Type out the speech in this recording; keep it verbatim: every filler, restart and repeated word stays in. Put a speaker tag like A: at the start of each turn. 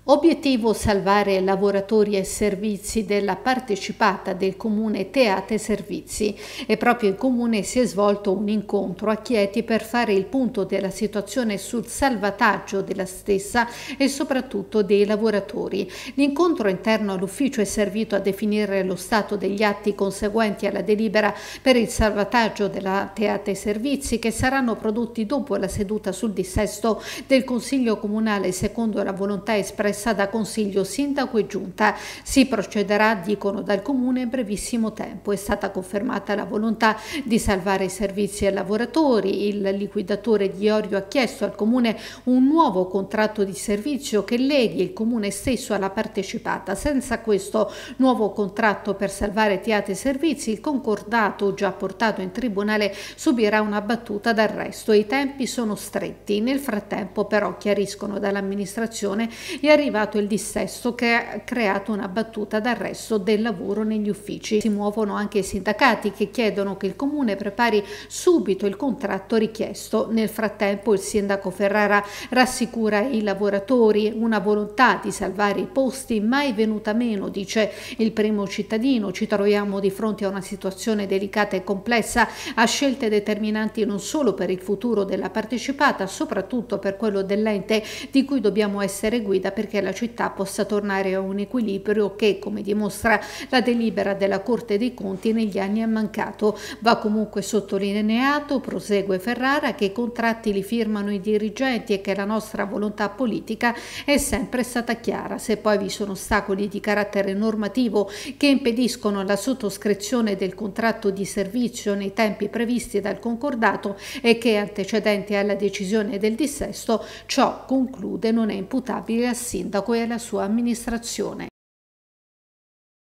A: Obiettivo: salvare lavoratori e servizi della partecipata del comune Teate Servizi, e proprio in comune si è svolto un incontro a Chieti per fare il punto della situazione sul salvataggio della stessa e soprattutto dei lavoratori. L'incontro interno all'ufficio è servito a definire lo stato degli atti conseguenti alla delibera per il salvataggio della Teate Servizi, che saranno prodotti dopo la seduta sul dissesto del Consiglio Comunale secondo la volontà espressa da Consiglio, Sindaco e Giunta. Si procederà, dicono dal Comune, in brevissimo tempo. È stata confermata la volontà di salvare i servizi ai lavoratori. Il liquidatore di Orio ha chiesto al Comune un nuovo contratto di servizio che leghi il Comune stesso alla partecipata. Senza questo nuovo contratto per salvare Teate Servizi, il concordato già portato in tribunale subirà una battuta d'arresto. I tempi sono stretti. Nel frattempo, però, chiariscono dall'amministrazione, è arrivato il dissesto che ha creato una battuta d'arresto del lavoro negli uffici. Si muovono anche i sindacati, che chiedono che il Comune prepari subito il contratto richiesto. Nel frattempo il sindaco Ferrara rassicura i lavoratori: una volontà di salvare i posti mai venuta meno, dice il primo cittadino. Ci troviamo di fronte a una situazione delicata e complessa, a scelte determinanti non solo per il futuro della partecipata, soprattutto per quello dell'ente di cui dobbiamo essere guida, perché la città possa tornare a un equilibrio che, come dimostra la delibera della Corte dei Conti, negli anni è mancato. Va comunque sottolineato, prosegue Ferrara, che i contratti li firmano i dirigenti e che la nostra volontà politica è sempre stata chiara. Se poi vi sono ostacoli di carattere normativo che impediscono la sottoscrizione del contratto di servizio nei tempi previsti dal concordato e che è antecedente alla decisione del dissesto, ciò, conclude, non è imputabile al sindaco e alla sua amministrazione.